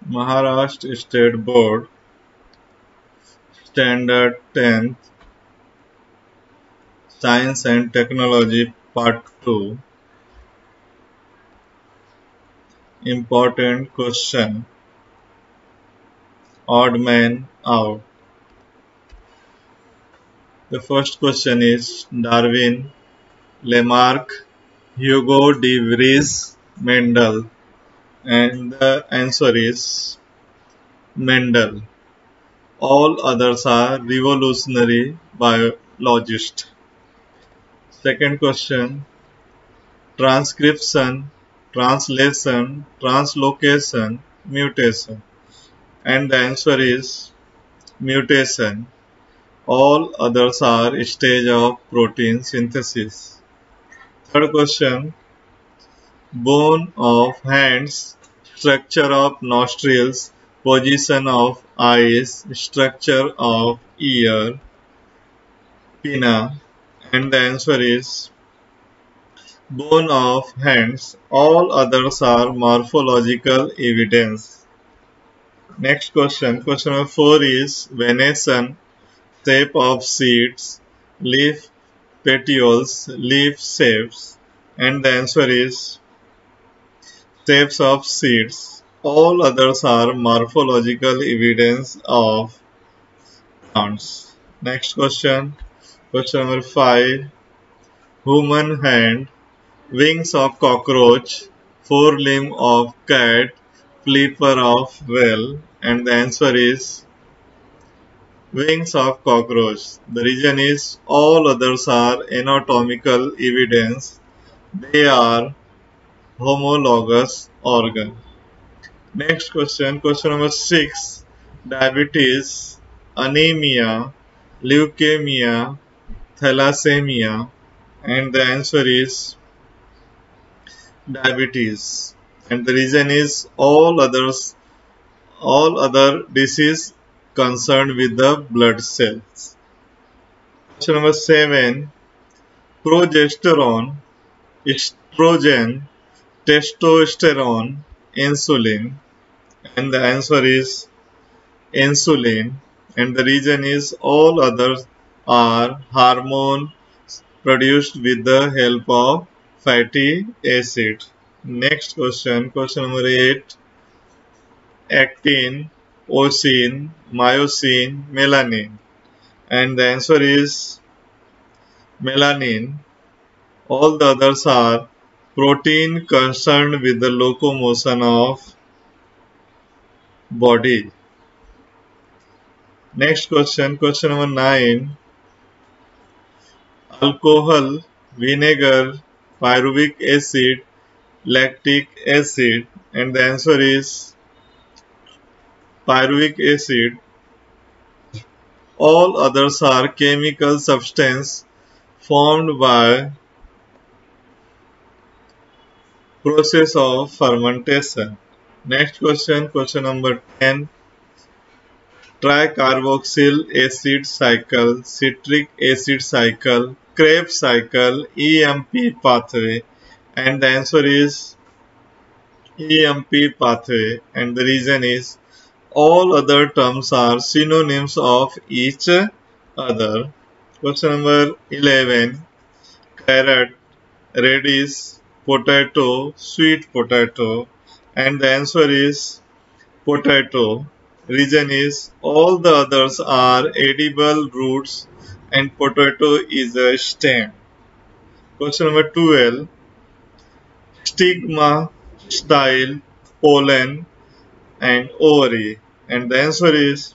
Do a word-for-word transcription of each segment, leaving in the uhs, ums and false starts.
Maharashtra State Board, Standard tenth, Science and Technology Part two. Important question. Odd man out. The first question is Darwin, Lamarck, Hugo de Vries, Mendel. And the answer is Mendel. All others are revolutionary biologists. Second question, transcription, translation, translocation, mutation. And the answer is mutation. All others are stage of protein synthesis. Third question, bone of hands, structure of nostrils, position of eyes, structure of ear, pinna. And the answer is bone of hands. All others are morphological evidence. Next question. Question number four is venation, shape of seeds, leaf petioles, leaf shapes. And the answer is shapes of seeds. All others are morphological evidence of plants. Next question. Question number five. Human hand, wings of cockroach, forelimb of cat, flipper of whale. And the answer is wings of cockroach. The reason is all others are anatomical evidence. They are homologous organ. Next question, question number six. Diabetes, anemia, leukemia, thalassemia. And the answer is diabetes. And the reason is all others, all other disease concerned with the blood cells. Question number seven. Progesterone, estrogen, testosterone, insulin. And the answer is insulin. And the reason is all others are hormones produced with the help of fatty acid. Next question, question number eight. Actin, osin, myosin, melanin. And the answer is melanin. All the others are protein concerned with the locomotion of body. Next question, question number nine. Alcohol, vinegar, pyruvic acid, lactic acid. And the answer is pyruvic acid. All others are chemical substance formed by process of fermentation. Next question, question number ten. Tricarboxyl acid cycle, citric acid cycle, Krebs cycle, E M P pathway. And the answer is E M P pathway. And the reason is all other terms are synonyms of each other. Question number eleven. Carrot, radish, potato, sweet potato. And the answer is potato. Reason is all the others are edible roots and potato is a stem. Question number twelve. Stigma, style, pollen and ovary. And the answer is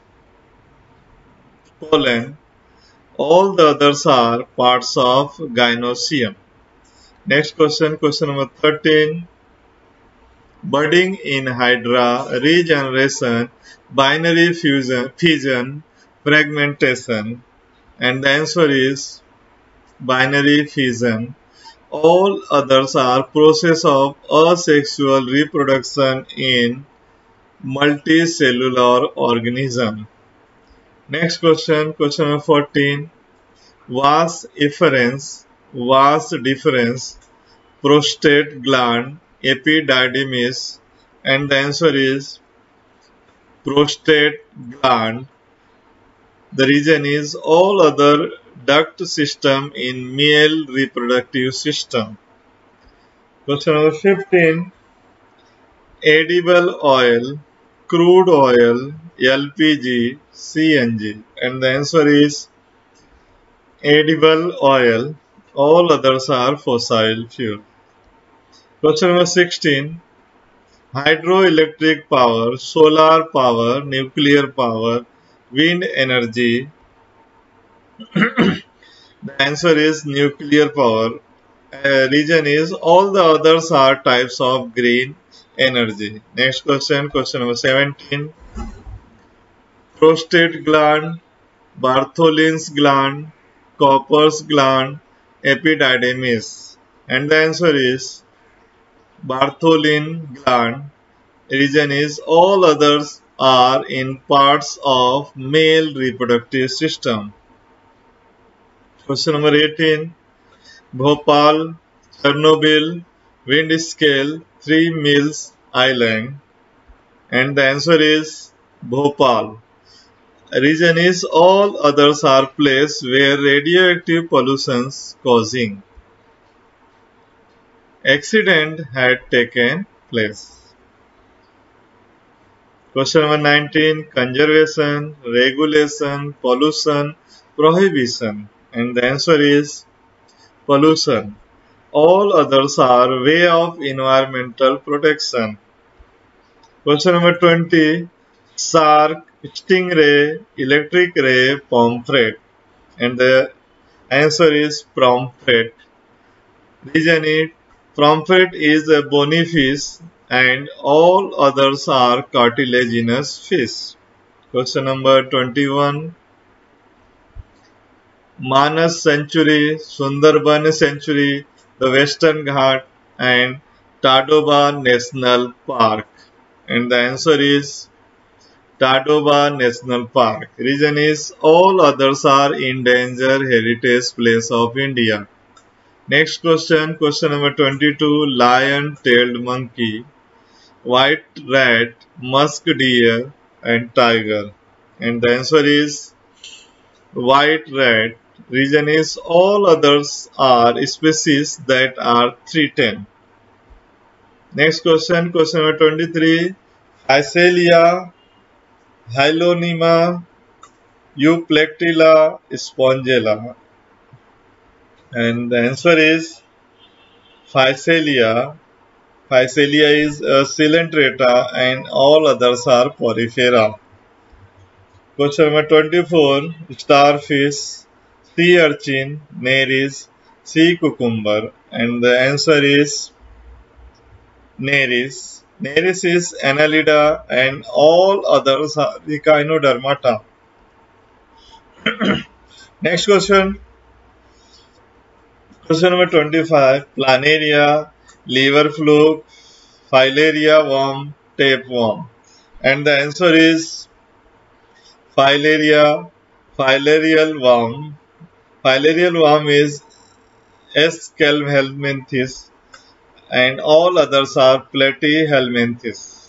pollen. All the others are parts of gynoecium. Next question, question number thirteen. Budding in hydra, regeneration, binary fusion, fission, fragmentation. And the answer is binary fission. All others are process of asexual reproduction in multicellular organism. Next question, question number fourteen. Vas efferens, vas deferens, prostate gland, epididymis. And the answer is prostate gland. The region is all other duct system in male reproductive system. Question number fifteen. Edible oil, crude oil, L P G, C N G. And the answer is edible oil. All others are fossil fuel. Question number sixteen. Hydroelectric power, solar power, nuclear power, wind energy. The answer is nuclear power. Uh, region is all the others are types of green energy. Next question, question number seventeen. Prostate gland, Bartholin's gland, Cooper's gland, epididymis. And the answer is Bartholin gland. Region is all others are in parts of male reproductive system. Question number eighteen. Bhopal, Chernobyl, wind scale, three Mills Island. And the answer is Bhopal. Region is all others are places where radioactive pollutions causing accident had taken place. Question number nineteen. Conservation, regulation, pollution, prohibition. And the answer is pollution. All others are way of environmental protection. Question number twenty. Shark, stingray, electric ray, pomfret. And the answer is pomfret. Reason is pomfret is a bony fish and all others are cartilaginous fish. Question number twenty-one. Manas Sanctuary, Sundarban Sanctuary, the Western Ghat and Tadoba National Park. And the answer is Tadoba National Park. Reason is all others are endangered heritage place of India. Next question, question number twenty-two. Lion-tailed monkey, white rat, musk deer and tiger. And the answer is white rat. Reason is all others are species that are threatened. Next question, question number twenty-three. Phacelia, Hyloneema, Euplectilla, Spongella. And the answer is Phacelia. Phacelia is a Coelenterata and all others are Porifera. Question number twenty-four. Starfish, sea urchin, Nereis, sea cucumber. And the answer is Nereis. Nereis is Annelida and all others are Echinodermata. Next question. Question number twenty-five. Planaria, liver fluke, filaria worm, tapeworm. And the answer is filaria, filarial worm. Filarial worm is S. calhelminthes and all others are platyhelminthes.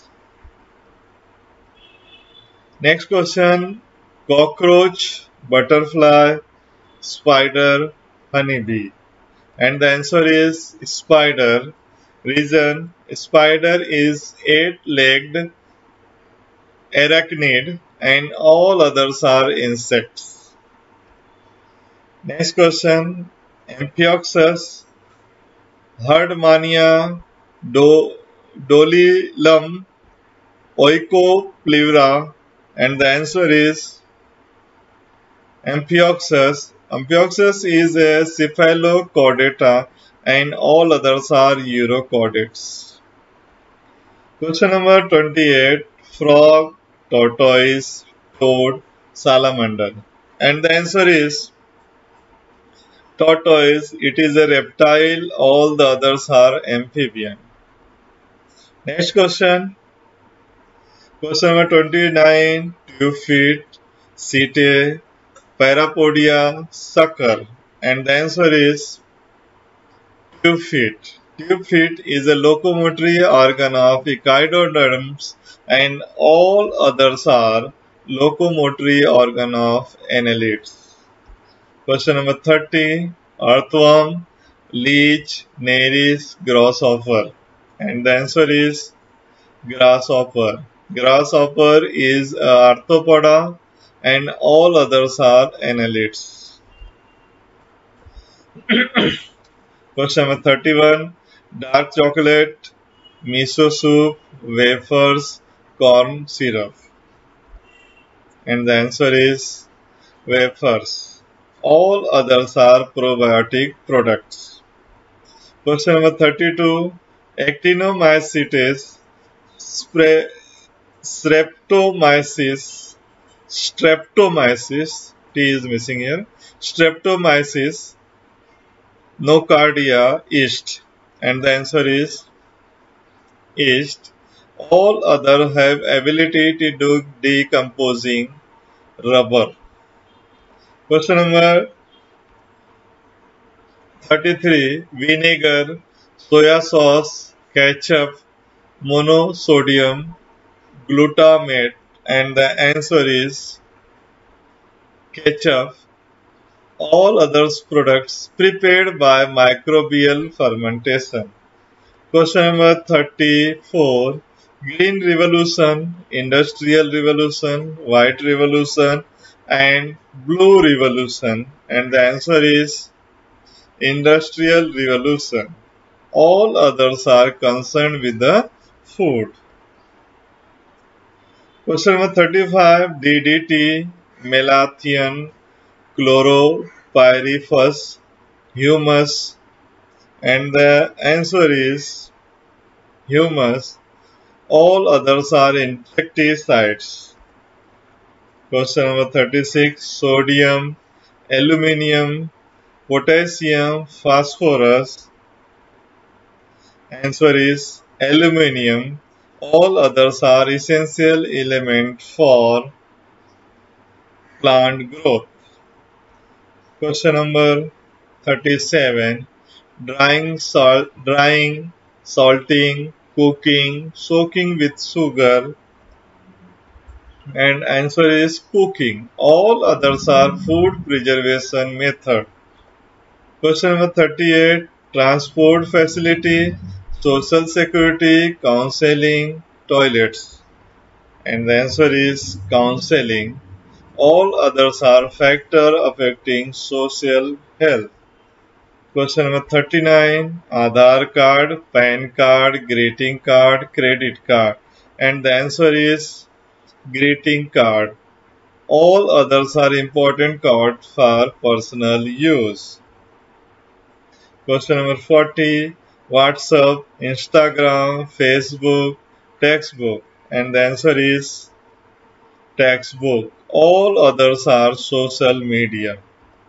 Next question. Cockroach, butterfly, spider, honeybee. And the answer is spider. Reason, spider is eight-legged arachnid and all others are insects. Next question. Amphioxus, Herdmania, Do, Dolilum, Oikopleura. And the answer is Amphioxus. Amphioxus is a cephalochordata and all others are urochordates. Question number twenty-eight. Frog, tortoise, toad, salamander. And the answer is tortoise. It is a reptile. All the others are amphibian. Next question. Question number twenty-nine. Two feet, setae, Parapodia, sucker. And the answer is two feet. Tube feet is a locomotory organ of echinoderms and all others are locomotory organ of annelids. Question number thirty. Earthworm, leech, nares, grasshopper. And the answer is grasshopper. Grasshopper is uh, arthropoda and all others are annelids. Question number thirty-one. Dark chocolate, miso soup, wafers, corn syrup. And the answer is wafers. All others are probiotic products. Question number thirty-two. Actinomycetes, spre- streptomyces, streptomyces, T is missing here, streptomyces, nocardia, yeast. And the answer is yeast. All other have ability to do decomposing rubber. Question number thirty-three. Vinegar, soya sauce, ketchup, monosodium glutamate, and the answer is ketchup. All other products prepared by microbial fermentation. Question number thirty-four. Green Revolution, Industrial Revolution, White Revolution, and Blue Revolution. And the answer is Industrial Revolution. All others are concerned with the food. Question number thirty-five. D D T, malathion, chlorpyrifos, humus, and the answer is humus. All others are insecticides. Question number thirty-six. Sodium, aluminium, potassium, phosphorus. Answer is aluminium. All others are essential elements for plant growth. Question number thirty-seven. Drying, salt, drying, salting, cooking, soaking with sugar, and answer is cooking. All others are food preservation method. Question number thirty-eight. Transport facility, social security, counseling, toilets, and the answer is counseling. All others are factor affecting social health. Question number thirty-nine. Aadhaar card, PAN card, greeting card, credit card. And the answer is greeting card. All others are important cards for personal use. Question number forty. WhatsApp, Instagram, Facebook, textbook. And the answer is textbook. All others are social media.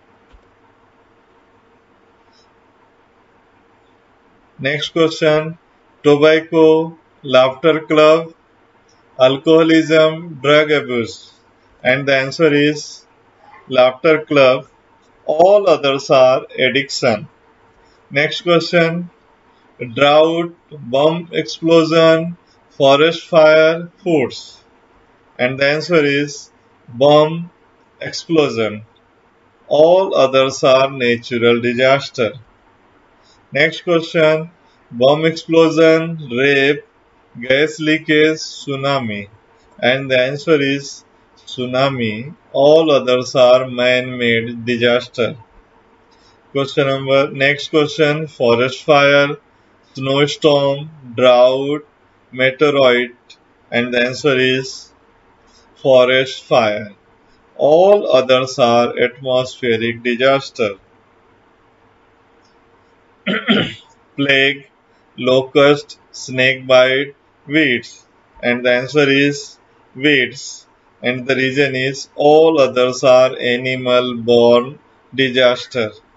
Next question. Tobacco, laughter club, alcoholism, drug abuse. And the answer is laughter club. All others are addiction. Next question. Drought, bomb explosion, forest fire, foods. And the answer is bomb explosion. All others are natural disaster. Next question. Bomb explosion, rape, gas leakage, tsunami. And the answer is tsunami. All others are man-made disaster. Question number, next question. Forest fire, snowstorm, drought, meteorite. And the answer is forest fire. All others are atmospheric disaster. Plague, locust, snakebite, weeds. And the answer is weeds. And the reason is all others are animal borne disaster.